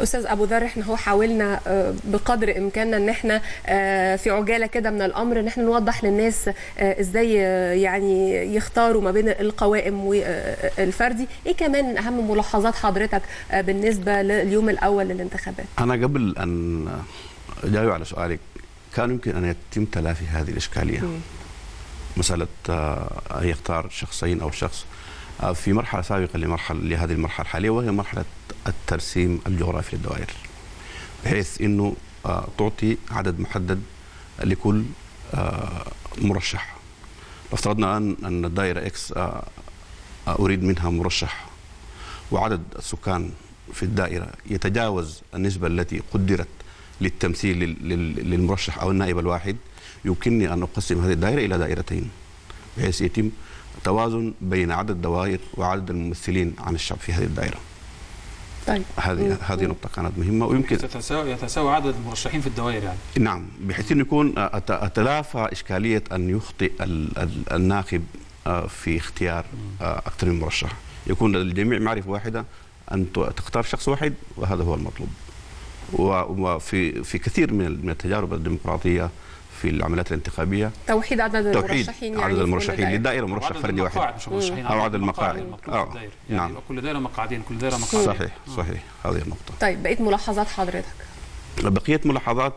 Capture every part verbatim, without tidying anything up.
استاذ ابو ذر، احنا هو حاولنا بقدر امكاننا ان احنا في عجاله كده من الامر ان احنا نوضح للناس ازاي يعني يختاروا ما بين القوائم والفردي. ايه كمان اهم ملاحظات حضرتك بالنسبه لليوم الاول للانتخابات؟ انا قبل ان اجاوب على سؤالك، كان يمكن ان يتم تلافي هذه الاشكاليه. م. مساله ان يختار شخصين او شخص في مرحله سابقه لمرحله لهذه المرحله الحاليه، وهي مرحله الترسيم الجغرافي للدوائر، بحيث انه تعطي عدد محدد لكل مرشح. لو افترضنا ان ان الدائره اكس اريد منها مرشح وعدد السكان في الدائره يتجاوز النسبه التي قدرت للتمثيل للمرشح او النائب الواحد، يمكنني ان اقسم هذه الدائره الى دائرتين، بحيث يتم توازن بين عدد الدوائر وعدد الممثلين عن الشعب في هذه الدائره. طيب هذه هذه نقطة كانت مهمة، ويمكن يتساوى يتساوى عدد المرشحين في الدوائر يعني. نعم، بحيث انه يكون اتلافى اشكالية ان يخطئ الناخب في اختيار اكثر من مرشح، يكون للجميع معرفة واحدة ان تختار شخص واحد وهذا هو المطلوب. وفي في كثير من التجارب الديمقراطية في العمليات الانتخابيه توحيد عدد المرشحين، يعني عدد المرشحين للدائره مرشح فردي واحد او عدد المقاعد. اه نعم، كل دائره مقعدين، كل دائره مقعدين. صحيح صحيح هذه النقطه. طيب بقيه ملاحظات حضرتك؟ بقيه ملاحظات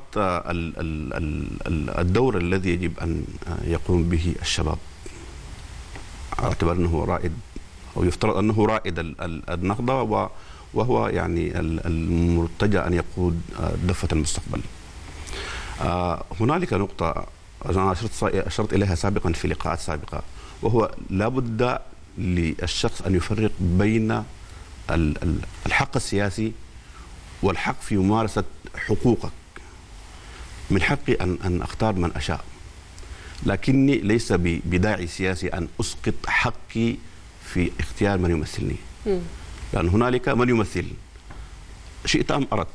الدور الذي يجب ان يقوم به الشباب، على اعتبار انه رائد او يفترض انه رائد النهضه، وهو يعني المرتجى ان يقود دفه المستقبل. آه هنالك نقطة أنا أشرت إليها سابقا في لقاءات سابقة، وهو لابد للشخص أن يفرق بين الحق السياسي والحق في ممارسة حقوقك. من حقي أن أن أختار من أشاء، لكني ليس بداعي سياسي أن أسقط حقي في اختيار من يمثلني، لأن هنالك من يمثل شئت أم أردت.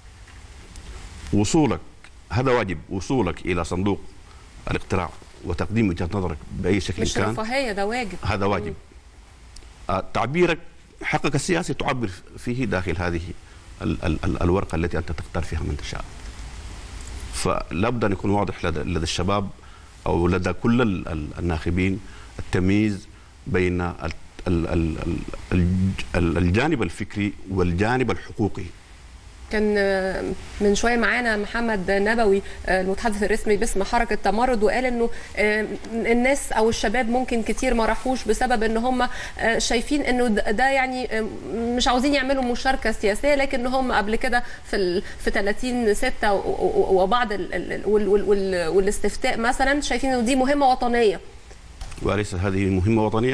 وصولك هذا واجب، وصولك إلى صندوق الاقتراع وتقديم وجهة نظرك بأي شكل مش كان، مش رفاهية، ده واجب، هذا واجب. آه تعبيرك حقك السياسي تعبر فيه داخل هذه ال ال ال الورقة التي أنت تختار فيها من تشاء. فلابد أن يكون واضح لدى, لدى الشباب أو لدى كل ال ال الناخبين التمييز بين ال ال ال ال الجانب الفكري والجانب الحقوقي. كان من شويه معانا محمد نبوي المتحدث الرسمي باسم حركه تمرد، وقال انه الناس او الشباب ممكن كتير ما راحوش بسبب ان هم شايفين انه ده يعني مش عاوزين يعملوا مشاركه سياسيه، لكن هم قبل كده في في ثلاثين ستة وبعض والاستفتاء مثلا شايفين انه دي مهمه وطنيه. وليست هذه مهمه وطنيه؟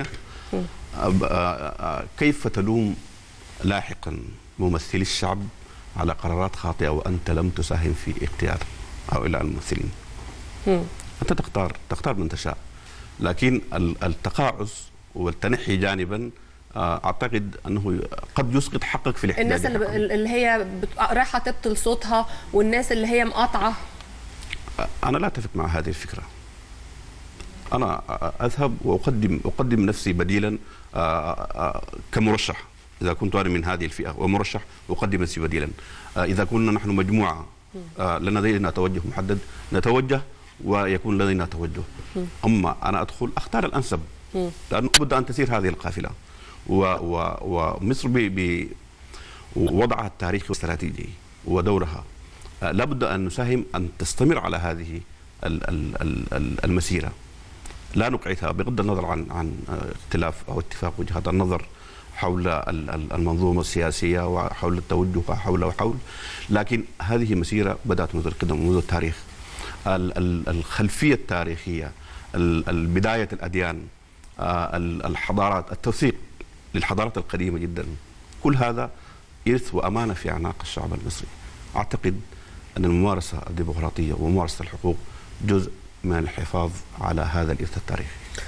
كيف تلوم لاحقا ممثلي الشعب على قرارات خاطئة وأنت لم تساهم في اختيار هؤلاء الممثلين؟ أنت تختار تختار من تشاء، لكن التقاعس والتنحي جانبا أعتقد أنه قد يسقط حقك في الاحتجاج. الناس اللي, اللي هي رايحة تبطل صوتها والناس اللي هي مقاطعة، أنا لا أتفق مع هذه الفكرة. أنا أذهب وأقدم أقدم نفسي بديلا كمرشح، إذا كنت أنا من هذه الفئة ومرشح أقدم نفسي بديلا. إذا كنا نحن مجموعة لدينا توجه محدد نتوجه ويكون لدينا توجه. أما أنا أدخل أختار الأنسب، لأنه لابد أن تسير هذه القافلة، ومصر بوضعها التاريخي والاستراتيجي ودورها لابد أن نساهم أن تستمر على هذه المسيرة، لا نقعدها بغض النظر عن عن اختلاف أو اتفاق وجهات النظر حول المنظومة السياسية وحول التوجه وحول وحول، لكن هذه مسيرة بدأت منذ القدم ومنذ التاريخ. الخلفية التاريخية، بداية الأديان، الحضارات، التوثيق للحضارات القديمة جدا، كل هذا إرث وأمانة في أعناق الشعب المصري. أعتقد أن الممارسة الديمقراطية وممارسة الحقوق جزء من الحفاظ على هذا الإرث التاريخي.